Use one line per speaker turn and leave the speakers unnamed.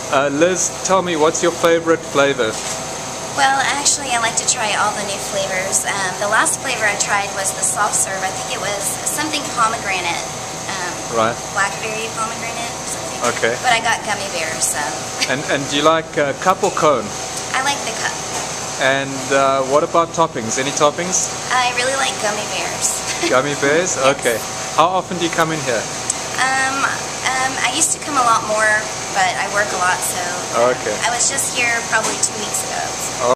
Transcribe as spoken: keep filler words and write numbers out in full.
Uh, Liz, tell me, what's your favorite flavor?
Well, actually, I like to try all the new flavors. Um, the last flavor I tried was the soft serve. I think it was something pomegranate. Um,
right.
Blackberry pomegranate or something.
Okay.
But I got gummy bears, so.
And, and do you like uh, cup or cone?
I like the cup.
And uh, what about toppings? Any toppings?
I really like gummy bears.
Gummy bears?
Yes.
Okay. How often do you come in here?
Um, um, I used to come a lot more, but I work a lot, so
Okay.
I was just here probably two weeks ago. So.